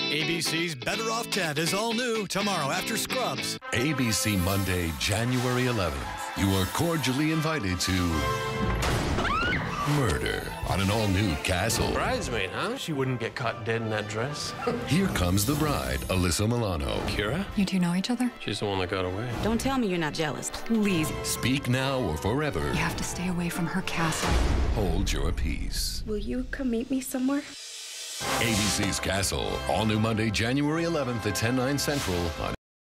ABC's Better Off Ted is all new tomorrow after Scrubs. ABC Monday, January 11th. You are cordially invited to murder on an all-new Castle. Bridesmaid, huh? She wouldn't get caught dead in that dress. Here comes the bride, Alyssa Milano. Kira? You two know each other? She's the one that got away. Don't tell me you're not jealous. Please. Speak now or forever. You have to stay away from her castle. Hold your peace. Will you come meet me somewhere? ABC's Castle, all new Monday, January 11th at 10, 9 Central on